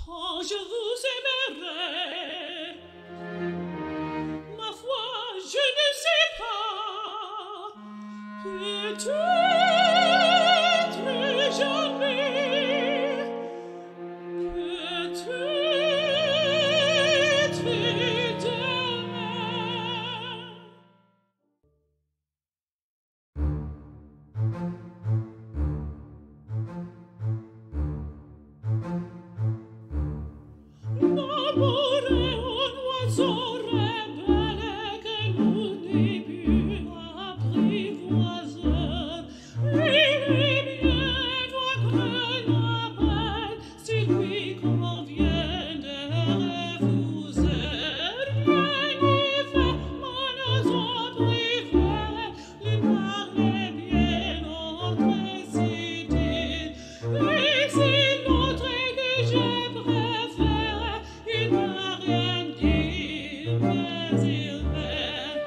Oh, je vous aimerai. Ma foi, je ne sais pas. Peut-être jamais. Peut-être demain. L'amour est un oiseau rebelle que nous n'est plus apprivoiseur. Il est bien notre label, si lui convient de refuser. Rien n'y fait, mon oiseau préféré, lui parlait bien notre idée. Et c'est l'autre que je préfère, il n'a rien dit, mais il m'aime.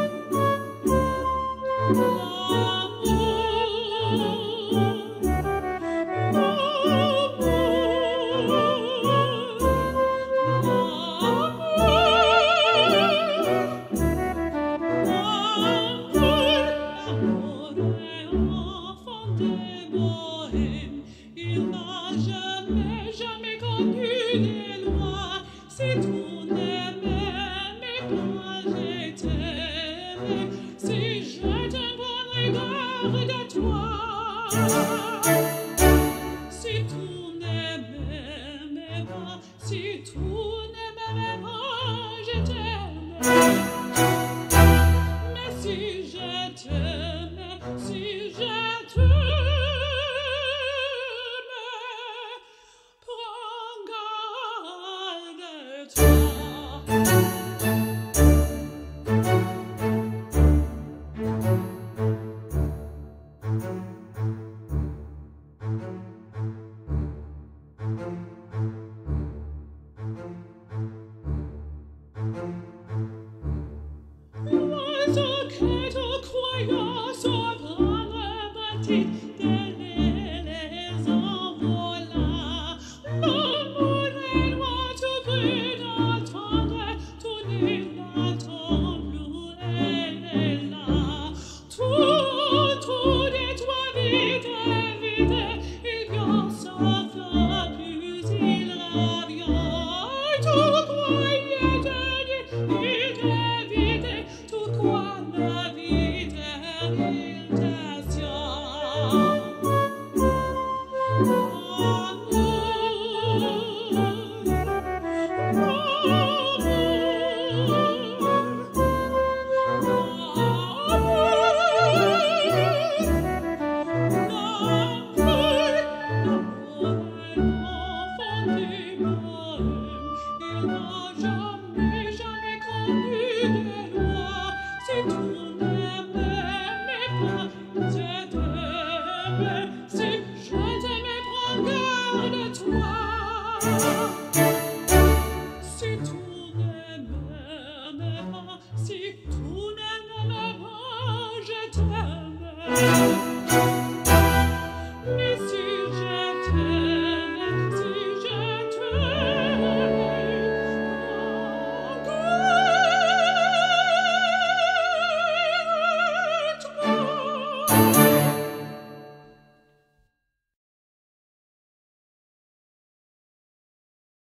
L'amour est enfant des bohèmes, il n'a jamais connu les lois. Si tout n'aimait, mais pas je t'aime, si je t'aime, prends garde de toi. Si tout n'aimait pas, si tout n'aimait pas, je t'aime. Mais si je t'aime, si je t'aime, prends garde de toi. L'oiseau que tu croyais surprendre bâtit les envola. L'amour est loin, tout brûle d'attendre, tout nul n'attend plus, elle est là. Tout de toi vite, il vient sans faire plus, il revient. Tout croyait tenir, il t'évite, tout quoi la vie il t'attient. Jamais connu de loi. Si tout n'aimait, mais pas je t'aime. Si je t'aimais, prends garde de toi.